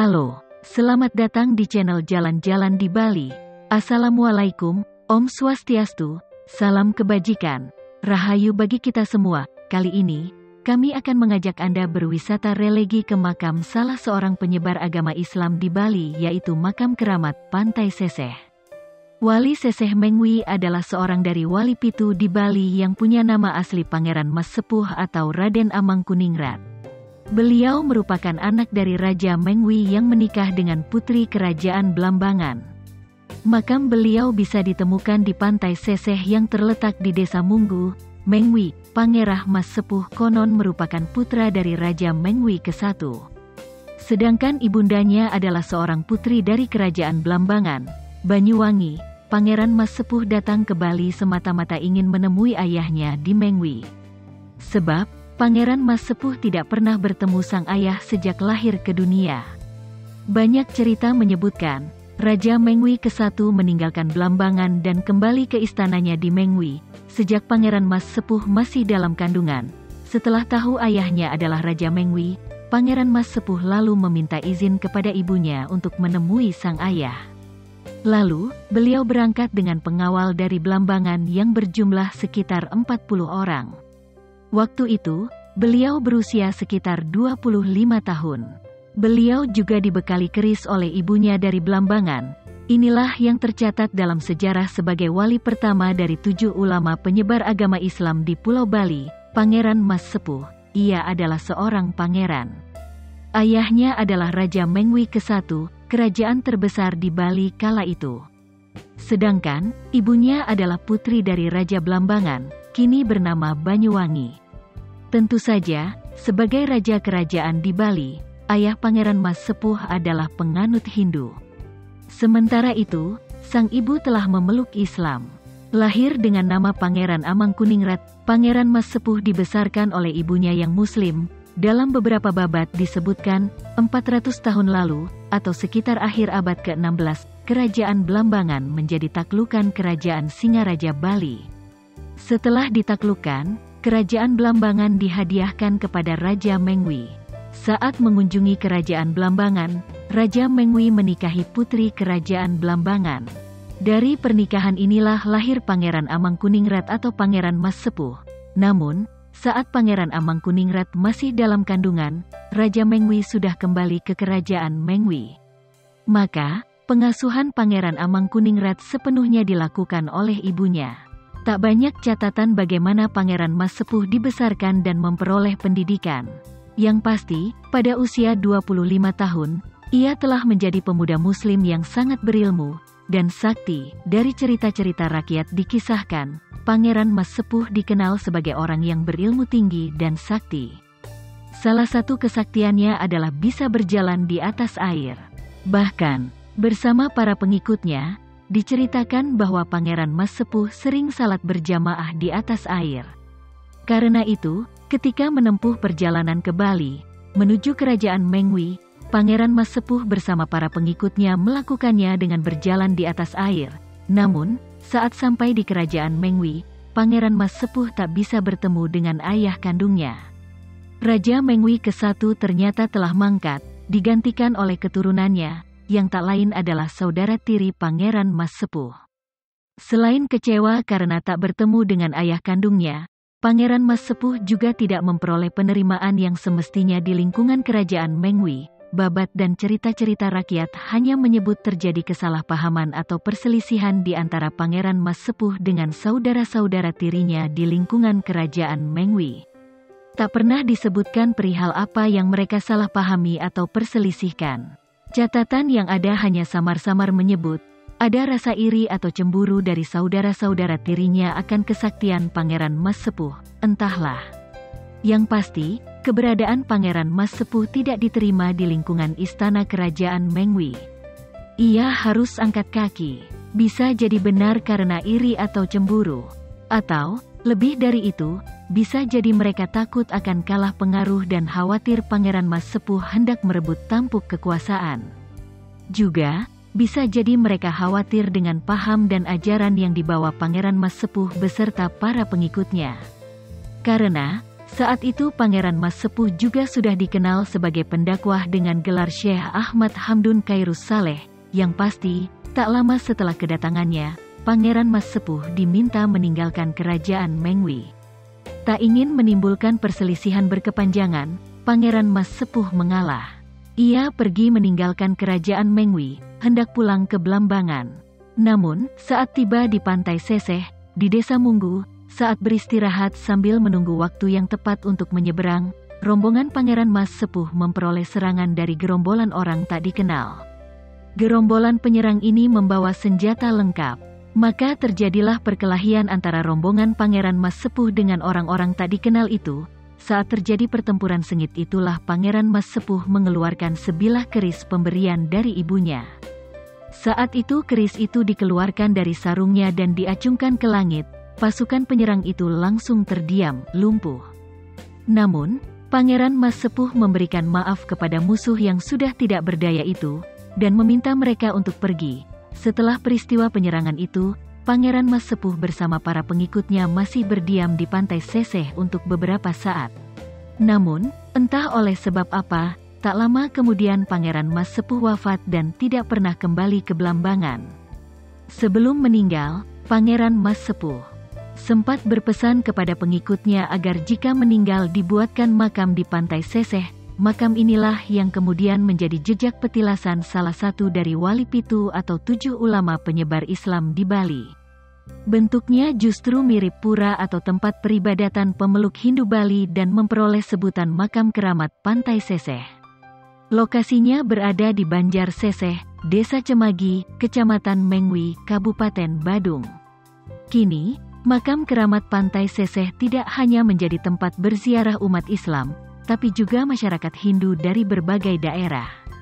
Halo, selamat datang di channel Jalan-Jalan di Bali. Assalamualaikum, Om Swastiastu, salam kebajikan, rahayu bagi kita semua. Kali ini, kami akan mengajak Anda berwisata religi ke makam salah seorang penyebar agama Islam di Bali, yaitu Makam Keramat Pantai Seseh. Wali Seseh Mengwi adalah seorang dari wali pitu di Bali yang punya nama asli Pangeran Mas Sepuh atau Raden Amangkuningrat. Beliau merupakan anak dari Raja Mengwi yang menikah dengan putri kerajaan Blambangan. Makam beliau bisa ditemukan di Pantai Seseh yang terletak di Desa Munggu. Mengwi, Pangerah Mas Sepuh konon merupakan putra dari Raja Mengwi ke-1. Sedangkan ibundanya adalah seorang putri dari kerajaan Blambangan, Banyuwangi. Pangeran Mas Sepuh datang ke Bali semata-mata ingin menemui ayahnya di Mengwi. Sebab Pangeran Mas Sepuh tidak pernah bertemu sang ayah sejak lahir ke dunia. Banyak cerita menyebutkan, Raja Mengwi ke-1 meninggalkan Blambangan dan kembali ke istananya di Mengwi, sejak Pangeran Mas Sepuh masih dalam kandungan. Setelah tahu ayahnya adalah Raja Mengwi, Pangeran Mas Sepuh lalu meminta izin kepada ibunya untuk menemui sang ayah. Lalu, beliau berangkat dengan pengawal dari Blambangan yang berjumlah sekitar 40 orang. Waktu itu, beliau berusia sekitar 25 tahun. Beliau juga dibekali keris oleh ibunya dari Blambangan. Inilah yang tercatat dalam sejarah sebagai wali pertama dari 7 ulama penyebar agama Islam di Pulau Bali, Pangeran Mas Sepuh. Ia adalah seorang pangeran. Ayahnya adalah Raja Mengwi ke-1, kerajaan terbesar di Bali kala itu. Sedangkan, ibunya adalah putri dari Raja Blambangan, kini bernama Banyuwangi. Tentu saja, sebagai raja kerajaan di Bali, ayah Pangeran Mas Sepuh adalah penganut Hindu. Sementara itu, sang ibu telah memeluk Islam. Lahir dengan nama Pangeran Amangkuningrat, Pangeran Mas Sepuh dibesarkan oleh ibunya yang Muslim. Dalam beberapa babat disebutkan, 400 tahun lalu, atau sekitar akhir abad ke-16, kerajaan Blambangan menjadi taklukan kerajaan Singaraja Bali. Setelah ditaklukkan, kerajaan Blambangan dihadiahkan kepada Raja Mengwi. Saat mengunjungi kerajaan Blambangan, Raja Mengwi menikahi putri kerajaan Blambangan. Dari pernikahan inilah lahir Pangeran Amangkuningrat atau Pangeran Mas Sepuh. Namun, saat Pangeran Amangkuningrat masih dalam kandungan, Raja Mengwi sudah kembali ke kerajaan Mengwi. Maka, pengasuhan Pangeran Amangkuningrat sepenuhnya dilakukan oleh ibunya. Tak banyak catatan bagaimana Pangeran Mas Sepuh dibesarkan dan memperoleh pendidikan. Yang pasti, pada usia 25 tahun, ia telah menjadi pemuda Muslim yang sangat berilmu dan sakti. Dari cerita-cerita rakyat dikisahkan, Pangeran Mas Sepuh dikenal sebagai orang yang berilmu tinggi dan sakti. Salah satu kesaktiannya adalah bisa berjalan di atas air. Bahkan, bersama para pengikutnya, diceritakan bahwa Pangeran Mas Sepuh sering salat berjamaah di atas air. Karena itu, ketika menempuh perjalanan ke Bali, menuju kerajaan Mengwi, Pangeran Mas Sepuh bersama para pengikutnya melakukannya dengan berjalan di atas air. Namun, saat sampai di kerajaan Mengwi, Pangeran Mas Sepuh tak bisa bertemu dengan ayah kandungnya. Raja Mengwi ke-1 ternyata telah mangkat, digantikan oleh keturunannya, yang tak lain adalah saudara tiri Pangeran Mas Sepuh. Selain kecewa karena tak bertemu dengan ayah kandungnya, Pangeran Mas Sepuh juga tidak memperoleh penerimaan yang semestinya di lingkungan kerajaan Mengwi. Babat dan cerita-cerita rakyat hanya menyebut terjadi kesalahpahaman atau perselisihan di antara Pangeran Mas Sepuh dengan saudara-saudara tirinya di lingkungan kerajaan Mengwi. Tak pernah disebutkan perihal apa yang mereka salah pahami atau perselisihkan. Catatan yang ada hanya samar-samar menyebut, ada rasa iri atau cemburu dari saudara-saudara tirinya akan kesaktian Pangeran Mas Sepuh, entahlah. Yang pasti, keberadaan Pangeran Mas Sepuh tidak diterima di lingkungan istana kerajaan Mengwi. Ia harus angkat kaki. Bisa jadi benar karena iri atau cemburu. Atau, lebih dari itu, bisa jadi mereka takut akan kalah pengaruh dan khawatir Pangeran Mas Sepuh hendak merebut tampuk kekuasaan. Juga, bisa jadi mereka khawatir dengan paham dan ajaran yang dibawa Pangeran Mas Sepuh beserta para pengikutnya. Karena, Saat itu Pangeran Mas Sepuh juga sudah dikenal sebagai pendakwah dengan gelar Syekh Ahmad Hamdun Khairus Saleh. Yang pasti, tak lama setelah kedatangannya, Pangeran Mas Sepuh diminta meninggalkan kerajaan Mengwi. Tak ingin menimbulkan perselisihan berkepanjangan, Pangeran Mas Sepuh mengalah. Ia pergi meninggalkan kerajaan Mengwi, hendak pulang ke Blambangan. Namun, saat tiba di Pantai Seseh, di Desa Munggu, saat beristirahat sambil menunggu waktu yang tepat untuk menyeberang, rombongan Pangeran Mas Sepuh memperoleh serangan dari gerombolan orang tak dikenal. Gerombolan penyerang ini membawa senjata lengkap. Maka terjadilah perkelahian antara rombongan Pangeran Mas Sepuh dengan orang-orang tak dikenal itu. Saat terjadi pertempuran sengit itulah Pangeran Mas Sepuh mengeluarkan sebilah keris pemberian dari ibunya. Saat itu keris itu dikeluarkan dari sarungnya dan diacungkan ke langit. Pasukan penyerang itu langsung terdiam, lumpuh. Namun, Pangeran Mas Sepuh memberikan maaf kepada musuh yang sudah tidak berdaya itu, dan meminta mereka untuk pergi. Setelah peristiwa penyerangan itu, Pangeran Mas Sepuh bersama para pengikutnya masih berdiam di Pantai Seseh untuk beberapa saat. Namun, entah oleh sebab apa, tak lama kemudian Pangeran Mas Sepuh wafat dan tidak pernah kembali ke Blambangan. Sebelum meninggal, Pangeran Mas Sepuh sempat berpesan kepada pengikutnya agar jika meninggal dibuatkan makam di Pantai Seseh. Makam inilah yang kemudian menjadi jejak petilasan salah satu dari wali pitu atau 7 ulama penyebar Islam di Bali. Bentuknya justru mirip pura atau tempat peribadatan pemeluk Hindu Bali dan memperoleh sebutan makam keramat Pantai Seseh. Lokasinya berada di Banjar Seseh, Desa Cemagi, Kecamatan Mengwi, Kabupaten Badung. Kini, makam keramat Pantai Seseh tidak hanya menjadi tempat berziarah umat Islam, tapi juga masyarakat Hindu dari berbagai daerah.